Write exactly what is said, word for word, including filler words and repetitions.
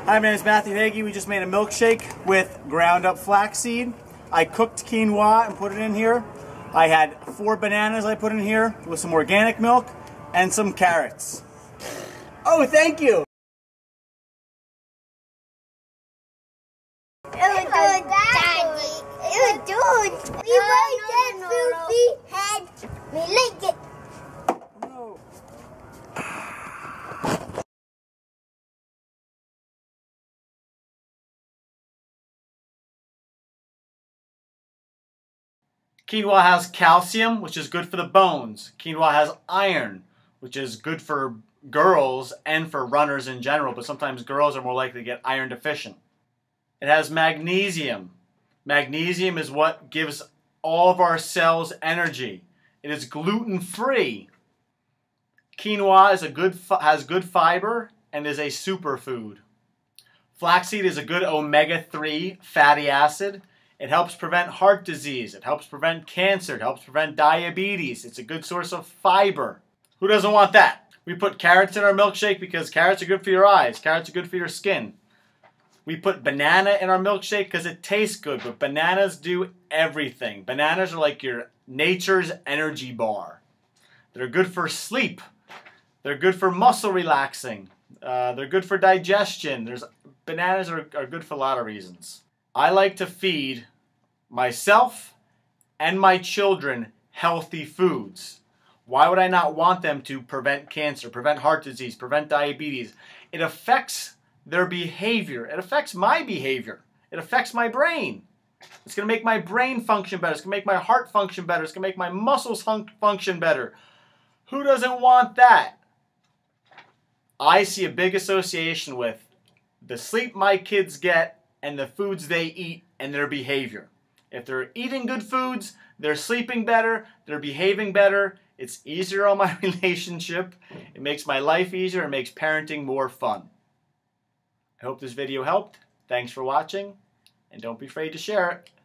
Hi, my name is Matthew Hagy. We just made a milkshake with ground up flaxseed. I cooked quinoa and put it in here. I had four bananas I put in here with some organic milk and some carrots. Oh, thank you! It was good, Daddy. It was good. We made that smoothie and we like it. No. Quinoa has calcium, which is good for the bones. Quinoa has iron, which is good for girls and for runners in general, but sometimes girls are more likely to get iron deficient. It has magnesium. Magnesium is what gives all of our cells energy. It is gluten-free. Quinoa is a good, has good fiber and is a superfood. Flaxseed is a good omega three fatty acid. It helps prevent heart disease. It helps prevent cancer. It helps prevent diabetes. It's a good source of fiber. Who doesn't want that? We put carrots in our milkshake because carrots are good for your eyes. Carrots are good for your skin. We put banana in our milkshake because it tastes good, but bananas do everything. Bananas are like your nature's energy bar. They're good for sleep. They're good for muscle relaxing. Uh, they're good for digestion. There's, bananas are, are good for a lot of reasons. I like to feed myself and my children healthy foods. Why would I not want them to prevent cancer, prevent heart disease, prevent diabetes? It affects their behavior. It affects my behavior. It affects my brain. It's going to make my brain function better. It's going to make my heart function better. It's going to make my muscles fun function better. Who doesn't want that? I see a big association with the sleep my kids get and the foods they eat and their behavior. If they're eating good foods, they're sleeping better, they're behaving better, it's easier on my relationship, it makes my life easier, it makes parenting more fun. I hope this video helped. Thanks for watching, and don't be afraid to share it.